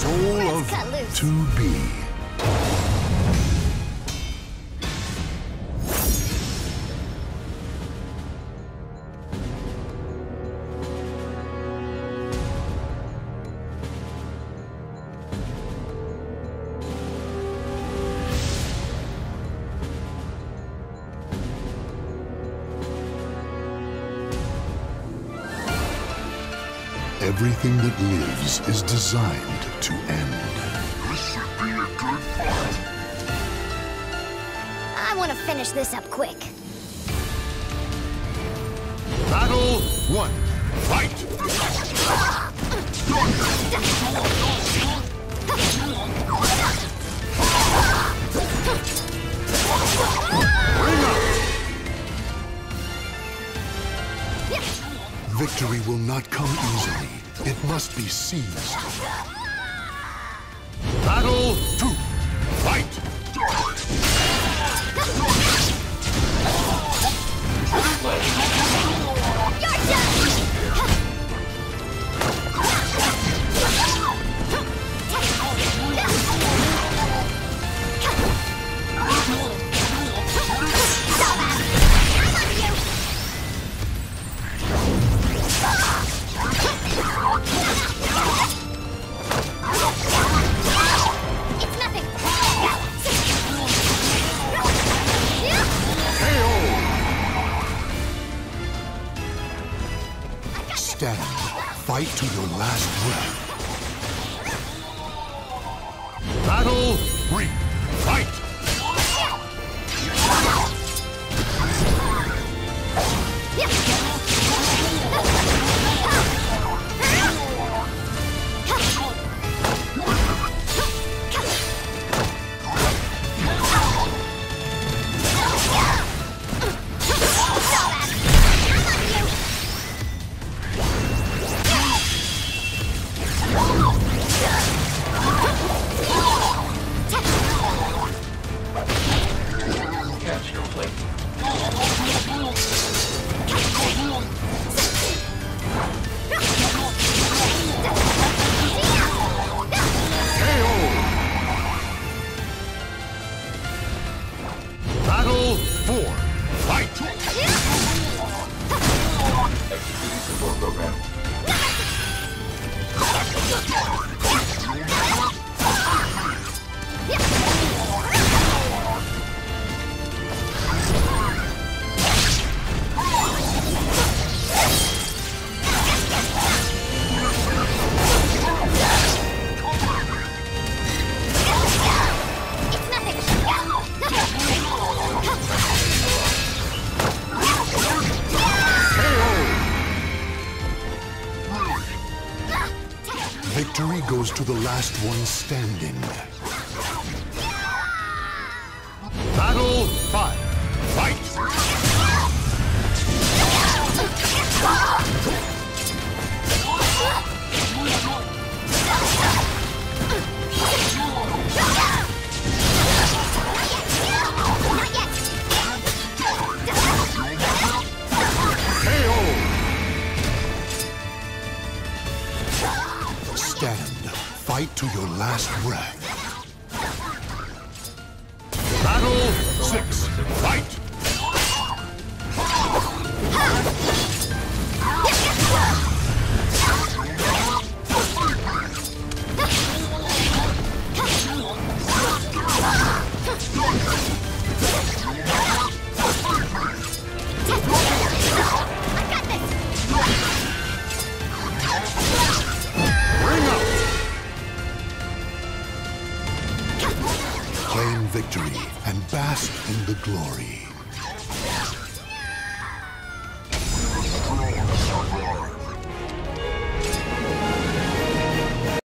soul of to be. Everything that lives is designed to end. This should be a good fight. I want to finish this up quick. Battle 1. Fight! Bring up! Victory will not come easily. It must be seized. Battle 2. Fight! You're done! Stand. Fight to your last breath. Battle 3. Fight! Battle 4. Fight! Executing support program. Victory goes to the last one standing. Battle 5. Fight! Stand. Fight to your last breath. Battle 6. Fight! Claim victory and bask in the glory.